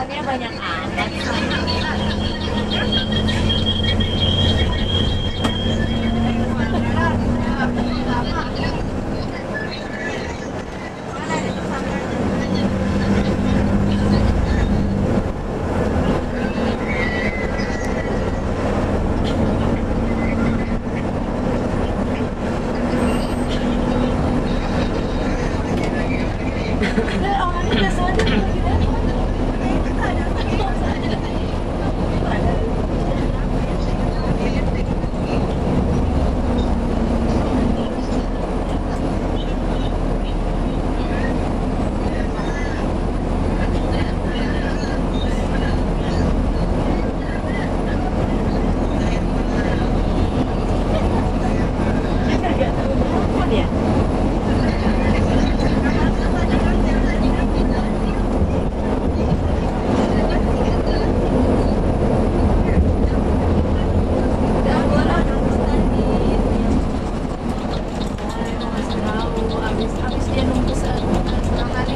Pohonnya banyak amat. Orangnya biasa aja lagi ya. Abis dia nunggu setengah hari.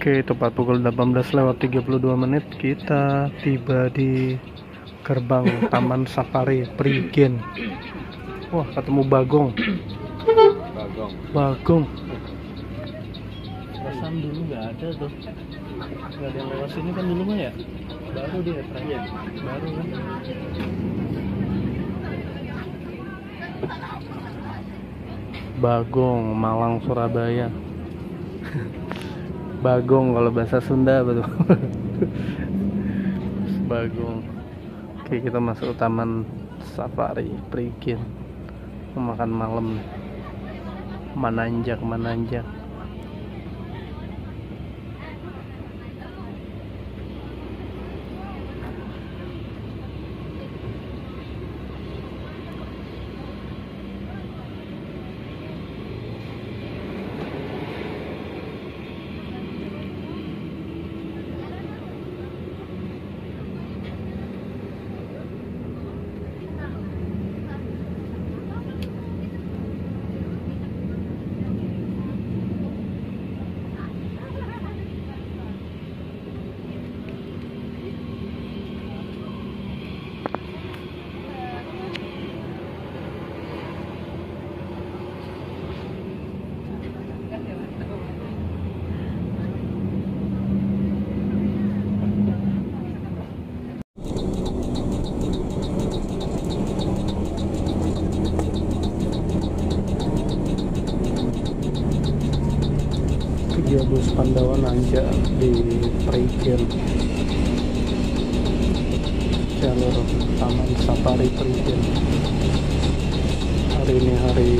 Oke, tepat pukul 18:32 kita tiba di gerbang Taman Safari Prigen. Wah, ketemu Bagong. Bagong. Perasaan dulu nggak ada tuh. Nggak ada yang lewat sini kan dulu mah ya. Baru dia terakhir. Baru kan. Bagong, Malang, Surabaya. Bagong kalau bahasa Sunda betul. Bagong. Oke, kita masuk Taman Safari Prigen. Makan malam. Menanjak. Bus Pandawa nanjak di Prigen, jalur Taman Safari Prigen. Hari ini hari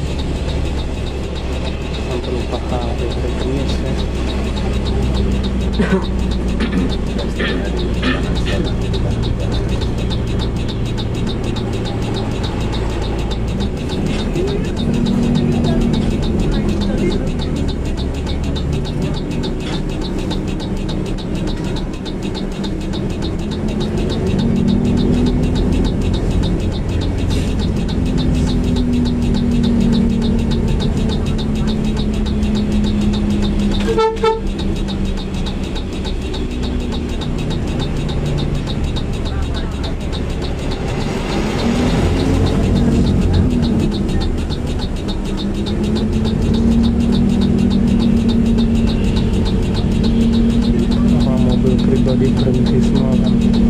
sampai lupa hari Kamis ya. Pribadi berhenti semua kan.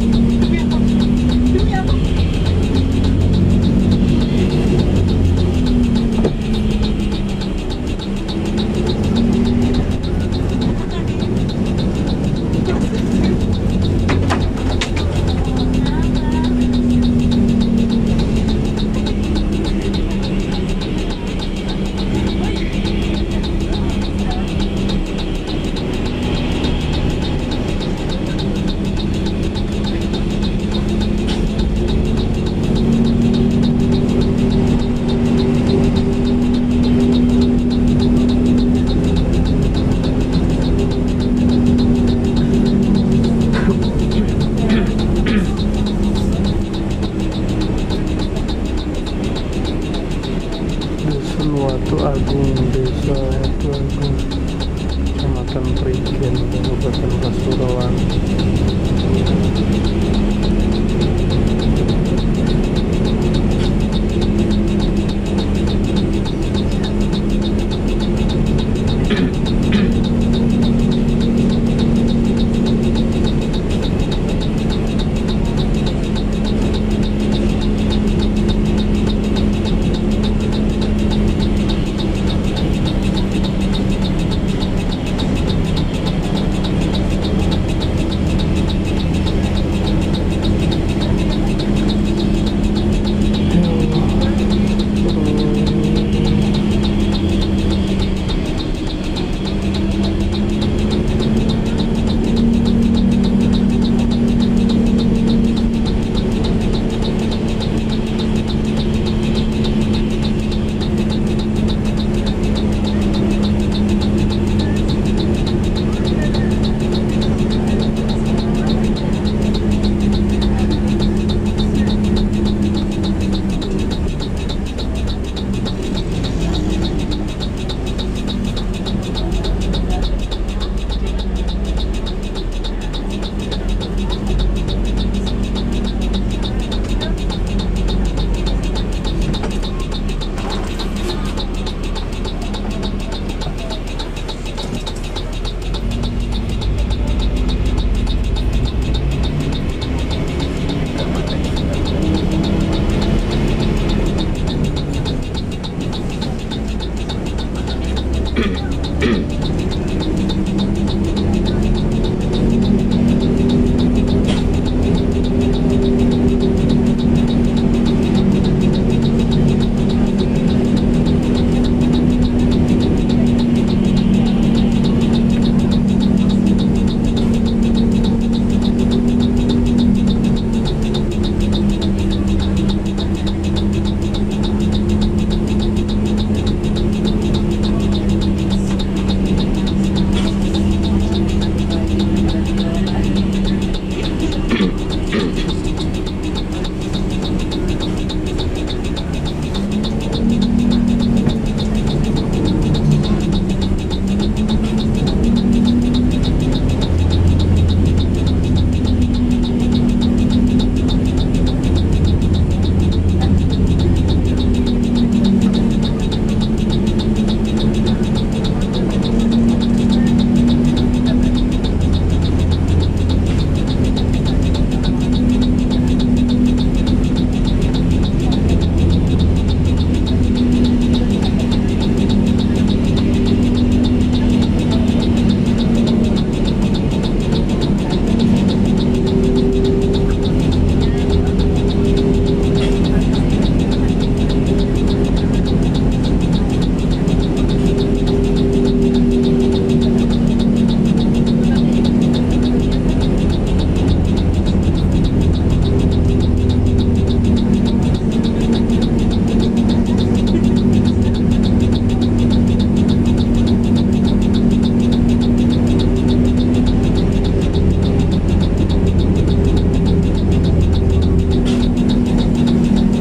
Watu Agung, Desa Watu Agung, Kecamatan Prigen, Kabupaten Pasuruan.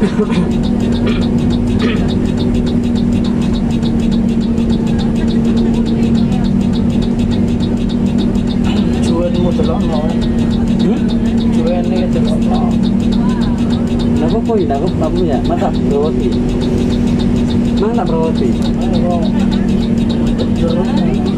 Cuan mo telok no. Cuan ni telok no. Kenapa kok tidak kok kamu ya? Masa roti? Mana roti? Ayo. Jeruk.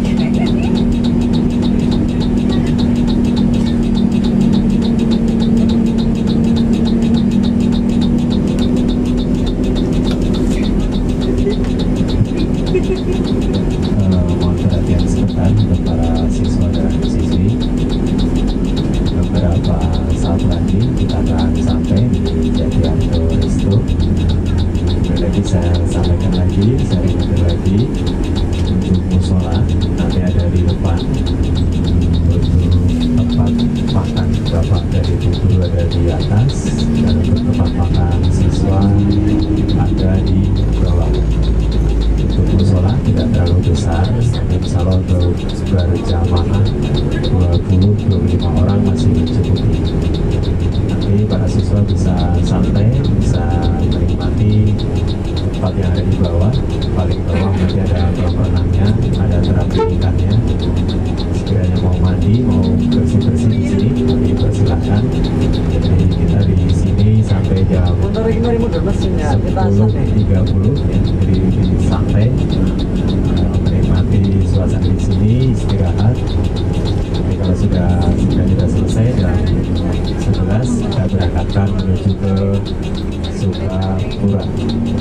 Mohon perhatian sebentar untuk para siswa dan siswi. Beberapa saat lagi kita akan sampai di Jatiarto Resto. Lagi saya sampaikan lagi, saya ingatkan lagi untuk musola nanti ada di depan. Untuk tempat makan bapak dari ibu guru ada di atas, dan untuk tempat makan siswa ada di bawah. Untuk musola tidak terlalu besar, insya Allah untuk berjamaah 20-25 orang masih mencukupi. Nanti para siswa bisa santai, bisa menikmati tempat yang ada di bawah. Paling bawah nanti ada kolam renangnya, ada terapi ikannya. Sekiranya mau mandi, mau bersih-bersih di sini, kami persilahkan. Jadi kita di sini sampai jam Motor ini mari mundur mesinnya. Kita 10.30 ya, jadi santai menikmati suasana di sini, istirahat. Tapi kalau sudah tidak selesai jam 11 kita berangkatkan menuju ke Sukapura.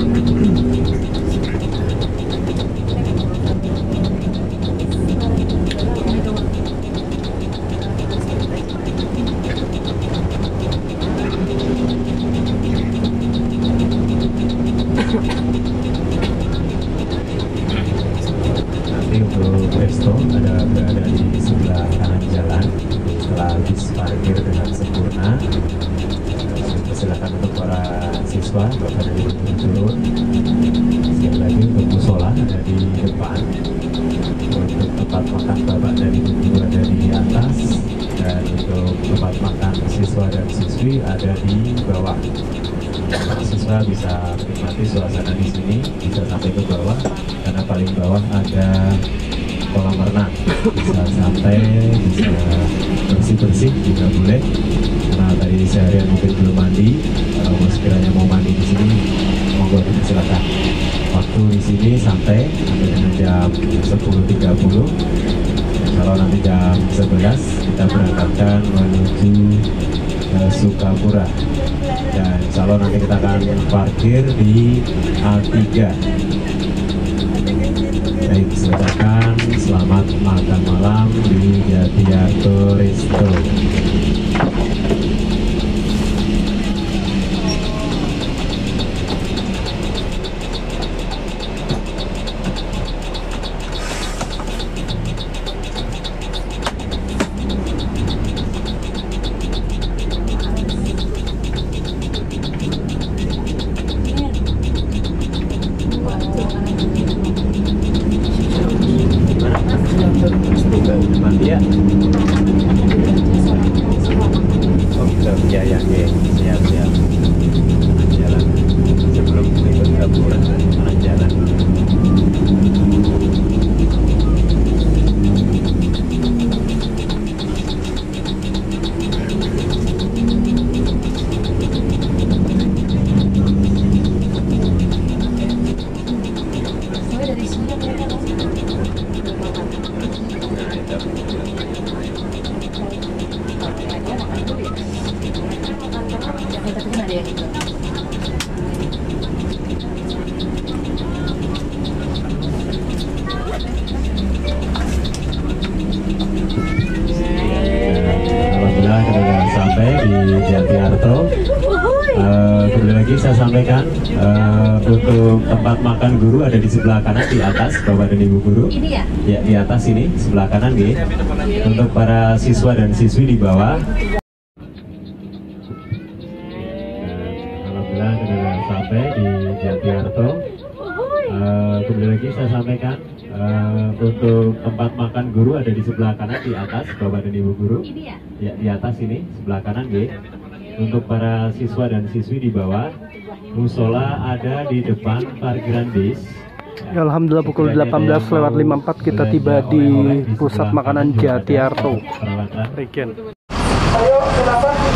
Nanti untuk resto berada di sebelah kanan jalan setelah habis parkir dengan sempurna. Silakan untuk para siswa bapak dan ibu turun. Sekali lagi untuk musola ada di depan, untuk tempat makan bapak dan ibu guru ada di atas, dan untuk tempat makan siswa dan siswi ada di bawah. Siswa bisa menikmati suasana di sini, bisa sampai ke bawah karena paling bawah ada kolam renang, bisa santai, bisa bersih-bersih juga boleh. Karena tadi seharian mungkin belum mandi, kalau sekiranya mau mandi di sini, monggo silakan. Waktu di sini santai sampai dengan jam 10.30. Kalau nanti jam 11 kita berangkatkan menuju Sukapura. Dan insya Allah nanti kita akan parkir di A3. Baik, silakan selamat makan malam di Jatiarto Resto. Mandi ya? Oh gitu, ya ya, siap siap. Jalan sebelum ikut Gapura, jalan. Dari sini tapi kan ada yang gitu. Alhamdulillah kita sudah sampai di Jatiarto. Kembali lagi saya sampaikan untuk tempat makan guru ada di sebelah kanan di atas, bapak dan ibu guru. Ini ya? Ya, di atas ini sebelah kanan nih. Untuk para siswa dan siswi di bawah. Alhamdulillah kita sudah sampai di Jatiarto. Kembali lagi saya sampaikan untuk tempat makan guru ada di sebelah kanan di atas, bapak dan ibu guru. Ini ya? Ya, di atas ini sebelah kanan nih. Untuk para siswa dan siswi di bawah. musola ada di depan parkiran bis. Ya, alhamdulillah pukul 18:54 kita tiba di pusat makanan Jatiarto Regen. Ayo, kenapa?